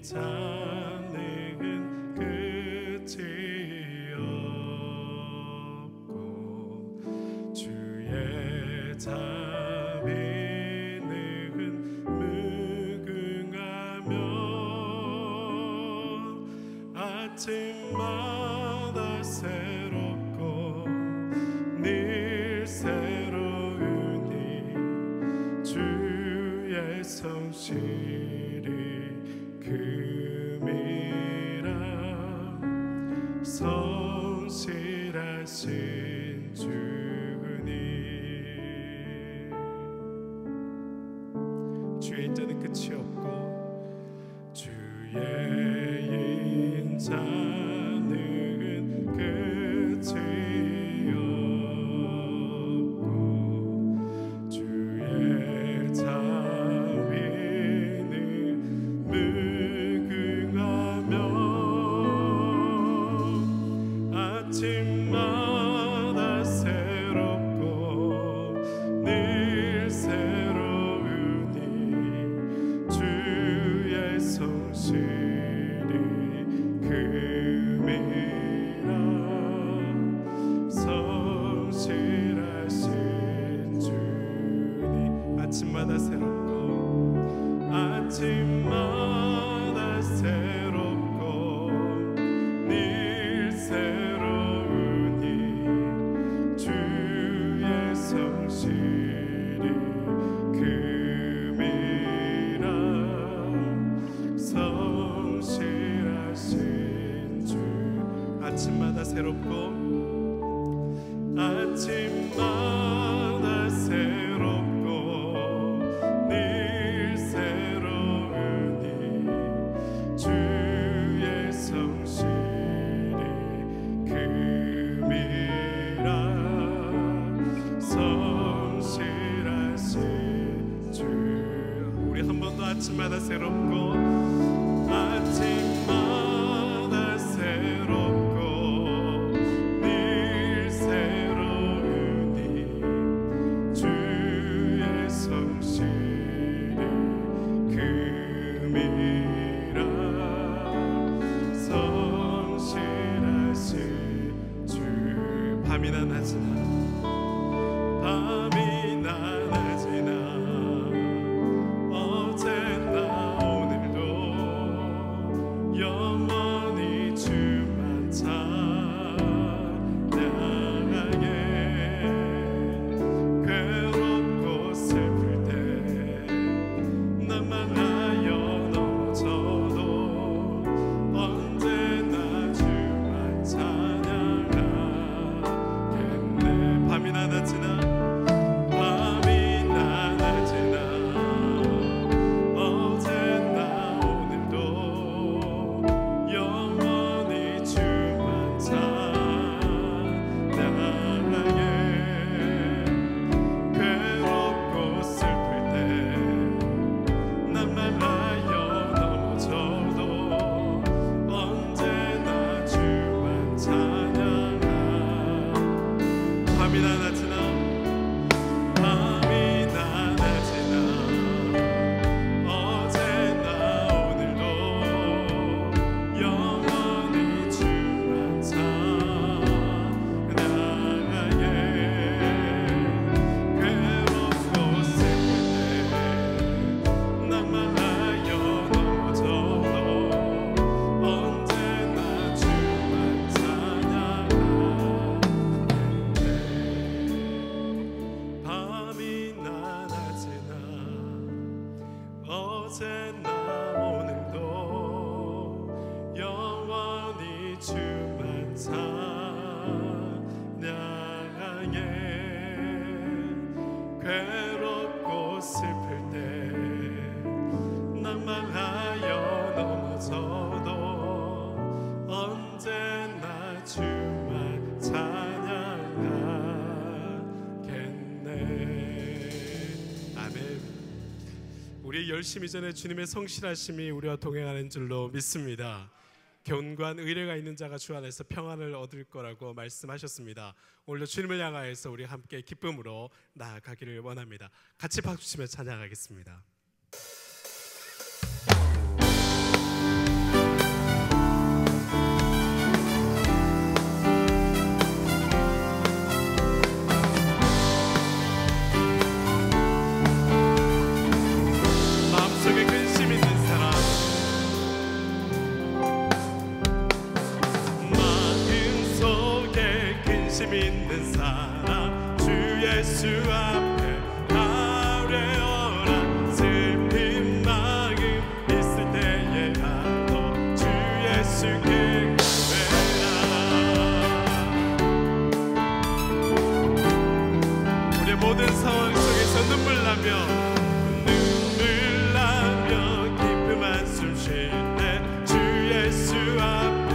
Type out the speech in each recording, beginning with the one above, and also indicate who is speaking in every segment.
Speaker 1: 자는 끝이 없고 주의 자비는 무궁하며 아침마다 새롭고 늘 새로우니 주의 성실이 금이라 성실하신 주님 주의 인자는 끝이 없고 주의 인자는 끝이 없고 주의 자비는 무궁하며 아침마다 새롭고 늘 새로우니 주의 성실이 금이라 성실하신 주님 아침마다 새롭고 아침마다 새롭고 늘 새로우니 주의 성실이 금이라 성실하신 주 아침마다 새롭고 아침마다 새롭고 늘 새로우니 주의 성실이 금이라 성실하신 주 우리 한 번 더 아침마다 새롭고 아침마다 새롭고 늘 새로우니 주의 성실이 금이라 성실하신 주 밤이나 낮이나 밤이나 낮이나 어제나 오늘도 영원히 주만 찬양하게 괴롭고 슬플 때 낭만하여 넘어져도 언제나 주만 찬양하겠네 밤이나 낮이나 밤이나 낮이나 어제나 오늘도 영원히 주만 찬양하게 괴롭고 슬플 때 낭만하여 넘어져도 언제나 주만 찬양하 밤이나 낮이나 밤이나 낮이나 어제나 오늘도 영원히 주만 찬양하게 괴롭고 슬플 때 낭만하여 넘어져도 언제나 주만 찬양하겠네 밤이나 낮이나 어제나 오늘도 영원히 주만 찬양하게 괴롭고 슬플 때 낭만하여 넘어져도 언제나 주만 찬양하겠네 아멘 우리의 열심 이전에 주님의 성실하심이 우리와 동행하는 줄로 믿습니다 견고한 의뢰가 있는 자가 주 안에서 평안을 얻을 거라고 말씀하셨습니다. 오늘도 주님을 향하여서 우리 함께 기쁨으로 나아가기를 원합니다. 같이 박수 치며 찬양하겠습니다. 예수 앞에 아뢰어라. 슬픈 마음 있을 때에 나도 주 예수께 가매라. 우리의 모든 상황 속에서 눈물 나며 깊은 한숨 쉴 때 주 예수 앞에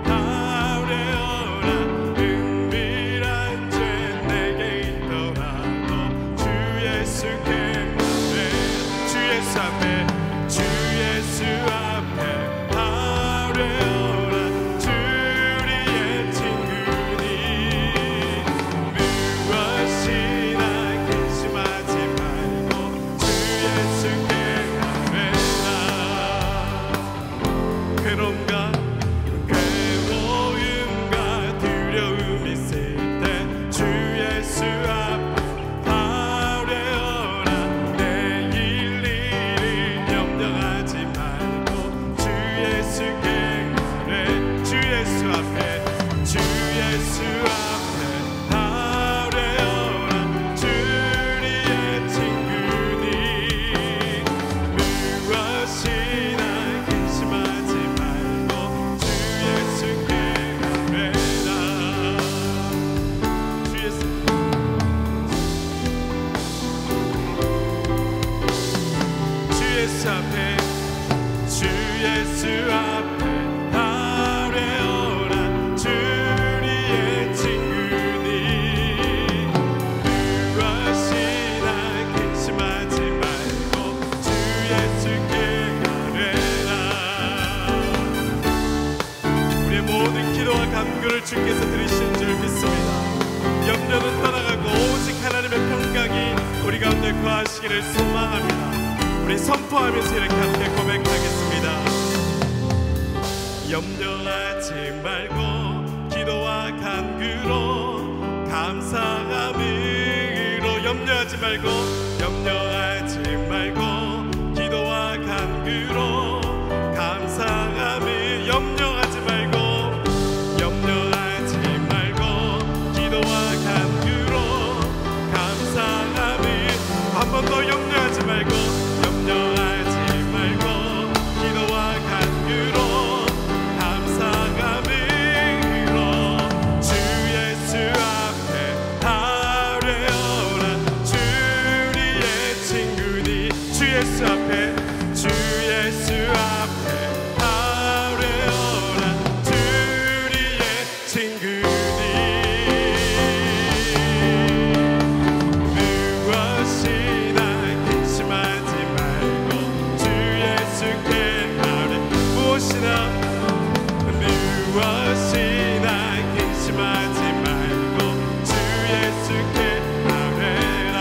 Speaker 1: 아뢰어라. 은밀한 죄 내게 있더라도 주 예수께 주 예수 앞에 주 예수 앞에 아뢰어라. 주리의 친구니 무엇이나 근심하지 말고 주 예수께 가매라. 괴로움과 두려움 있을 때 주 예수 앞에 아뢰어라. 내일 일을 염려하지 말고 주 예수께 가매. 주 예수 앞에 주 예수 앞에 아뢰어라. 주리의 친구니 무엇이나 근심하지 말고 주 예수께 가매라. 주 예수 앞에 주 예수 앞에 아뢰어라. 주리의 친구니 무엇이나 근심하지 말고 주 예수께 가매라. 우리의 모든 기도와 간구를 주께서 들으신 줄 믿습니다. 염려는 떠나가고 오직 하나님의 평강이 우리 가운데 거하시기를 소망합니다. 우리 선포하면서 이렇게 함께 고백하겠습니다. 염려하지 말고 기도와 간구로 감사함으로 염려하지 말고 기도와 간구로 감사함을 염려하지 말고 기도와 간구로 감사함을 한 번 더 염려하지 말고 기도와 간구로 감사함으로 주 예수 앞에 아뢰어라. 주리의 친구니 주 예수 앞에 아뢰어라. 주리의 친구니 무엇이나 근심하지 말고 주 예수께 아뢰. 무엇이나 근심하지 말고 주 예수께 아뢰라.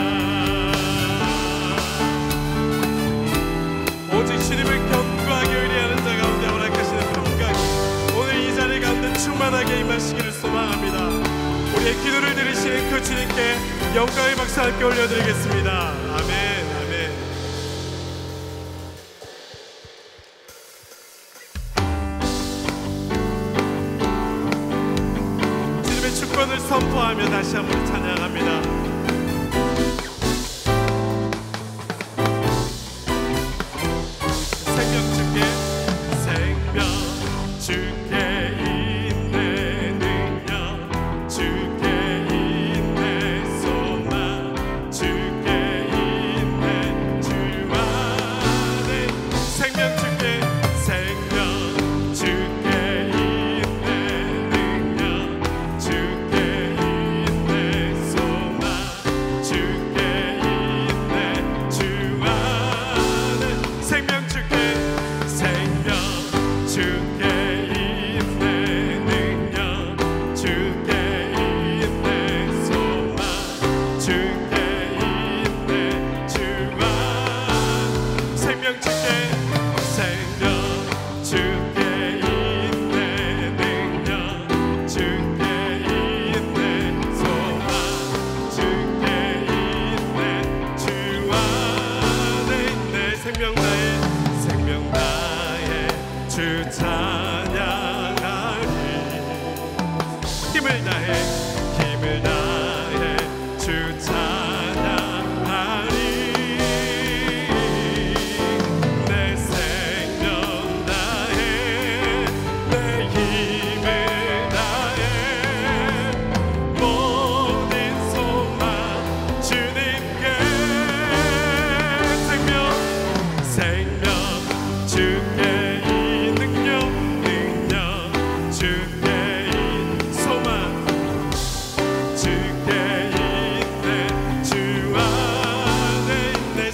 Speaker 1: 오직 주님을 견고하게 의뢰하는 자 가운데 허락하시는 평강이 오늘 이 자리 가운데 충만하게 임하시기를 소망합니다. 우리의 기도를 들으시는 그 주님께 영광의 박수 함께 올려드리겠습니다. 아멘. 주님의 주권을 선포하며 다시 한번 찬양합니다. 생명 주께 있네 능력 주께 있네 소망 주께 있네 주 안에 생명 주께 있네 능력 주께 있네 소망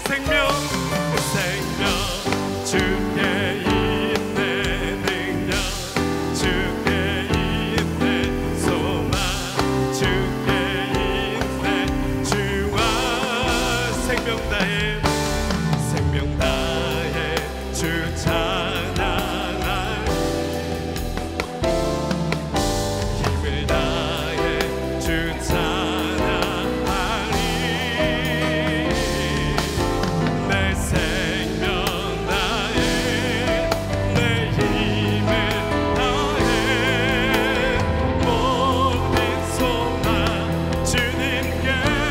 Speaker 1: 생명 주께 있네 능력 주께 있네 소망 주께 있네 주와 생명 다해 주 찬양할 힘을 다해 주 찬양하리 내 생명 다해 내 힘을 다해 모든 소망 주님께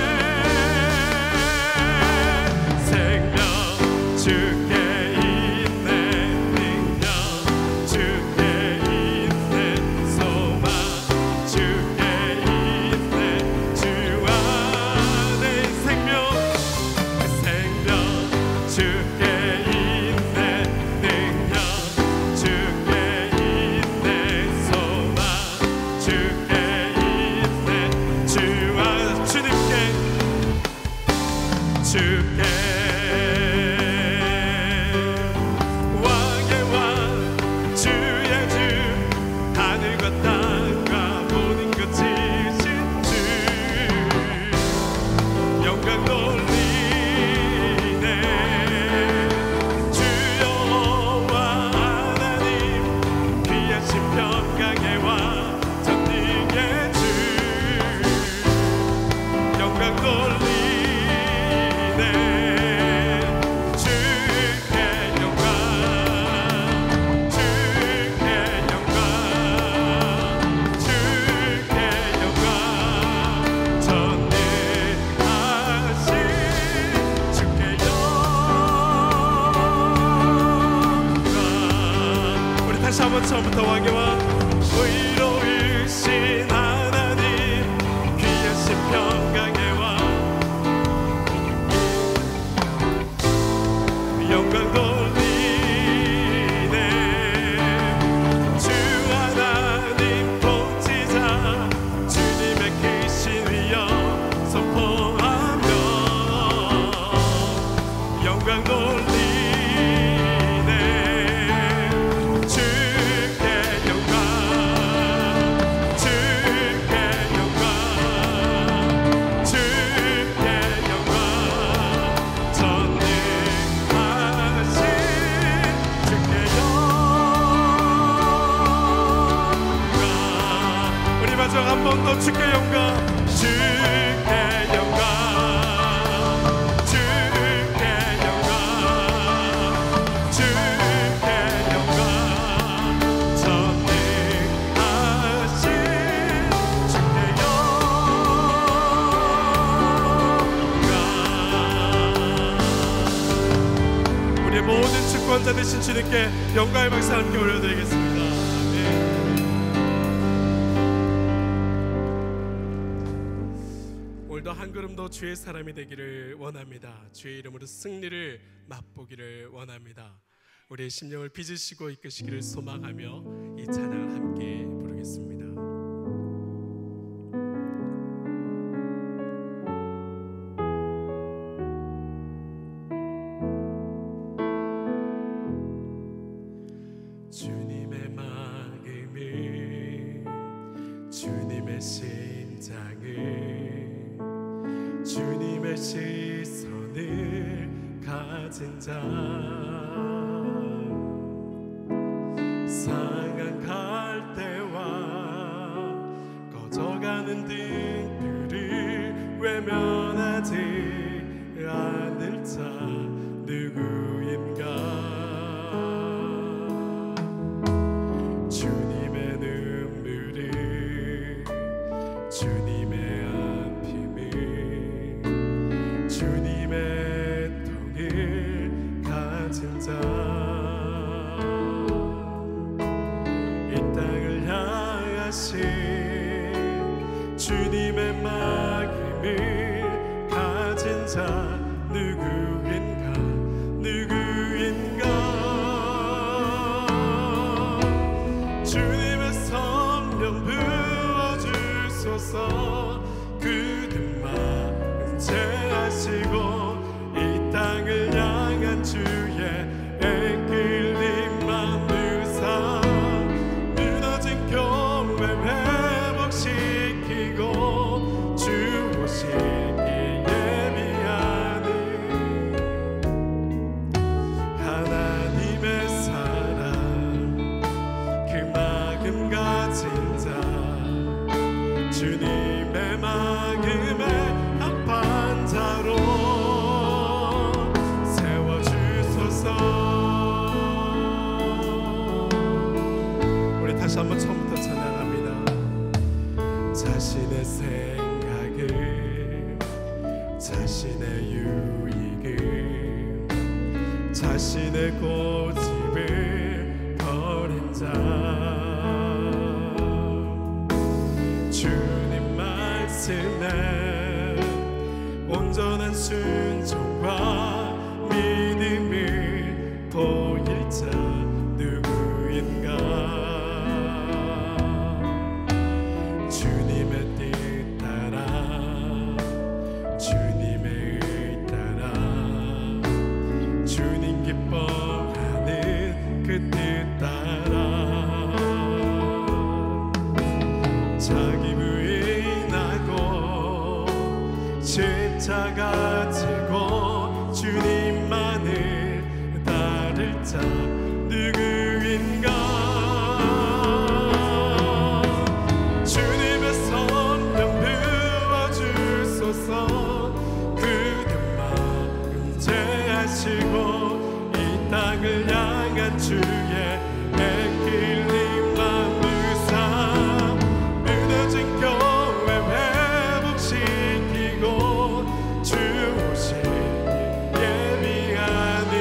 Speaker 1: 생명 주께 있네 능력 주께 있네 소망 주께 있네 주와 내 생명 주께 있네 능력 주께 있네 소망 주께 있네 주와 주님께 주께 왕의 왕 주의 주 하늘과 땅과 모든 것 지으신 주 영광 돌리네 주여 여호와 하나님 귀하신 평강의 왕 전능의 주 영광 돌리네 주께 영광 주께 영광 주께 영광 전능하신 주께 영광 우리 다시 한번 처음부터 왕의 왕 의로우신 하나님 귀하신 평강의 왕 영광 돌리네 주 하나님 통치자 주님의 크신 위엄 선포하며 영광 돌리네 주께 영광 주께 영광 주께 영광 전능하신 주께 영광 우리 마지막 한 번 더 주께 영광 주께 영광 주께 영광 주께 영광 전능하신 주께 영광 우리의 모든 주권자 되신 주님께 영광의 박수 함께 올려드리겠습니다. 아멘. 오늘도 한 걸음 더 주의 사람이 되기를 원합니다. 주의 이름으로 승리를 맛보기를 원합니다. 우리의 심령을 빚으시고 이끄시기를 소망하며 이 찬양을 함께 부르겠습니다. 주님의 마음을 주님의 심장을 주님의 시선을 가진 자 상한 갈대와 꺼져가는 등불을 외면하지 않을 자 누구인가 주님의 눈물을 주님의 안힘을 주님의 통을 가진 자 이 땅을 향하신 주님의 마음을 가진 자 누구인가 주님의 성령 부어주소서 그들만 은혜하시고 이 땅을 향한 주의 이끌림 만드사 무너진 교회 회복시키고 주 오시기 예비하는 하나님의 사랑 그 마음 가진 자 주님의 마음에 합한 자로 세워주소서. 우리 다시 한번 처음부터 찬양합니다. 자신의 생각을 자신의 유익을 자신의 고집을 버린 자 주님 말씀에 온전한 순종과 믿음을 보일 자 누구인가. 주님의 뜻 따라 주님의 의 따라 주님 기뻐하는 그 뜻 따라 자기 부인하고 십자가 지고 주님만을 따를 자 누구인가. 주님의 성령 부어주소서. 그대 마음 제하시고 이 땅을 향한 주의 이끌림 만드사 무너진 교회 회복시키고 주 오시기 예비하니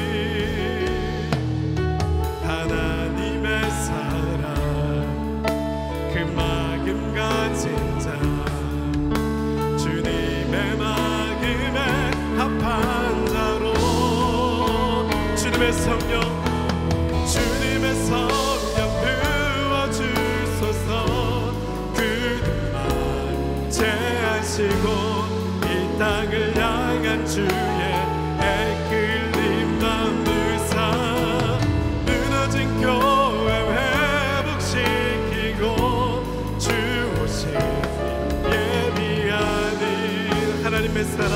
Speaker 1: 하나님의 사랑 그 마음 가진 자 주님의 마음에 합한 자로 주님의 성령 부어주소서. 그들만 제하시고 이 땅을 향한 주의 이끌림 만드사 무너진 교회 회복시키고 주 오시기 예비하는 하나님의 사랑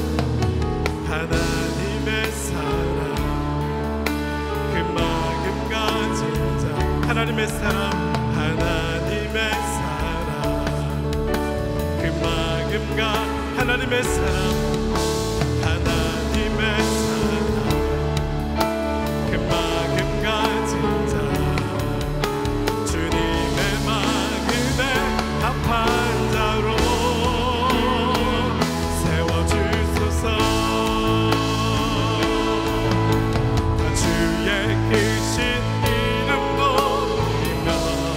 Speaker 1: 하나님의 사랑 그 마음 가진 자 하나님의 사랑 하나님의 사랑 그 마음과 하나님의 사랑 하나님의 사랑 그 마음 가진 자 주님의 마음에 합한 자로 세워주소서. 주의 크신 이름 높이며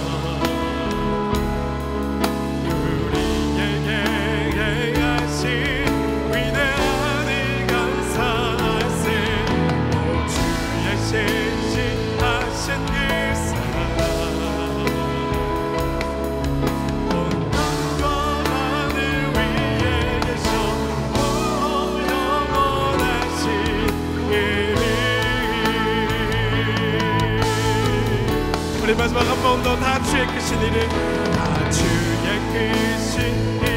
Speaker 1: 우리에게 하신 위대한 일 감사하세. 오 주의 신실하신 그 사랑 온 땅과 하늘 위에 계셔 영원하신 이름. 우리 마지막 한 번 더 다 주의 크신 이름 다 주의 크신 이름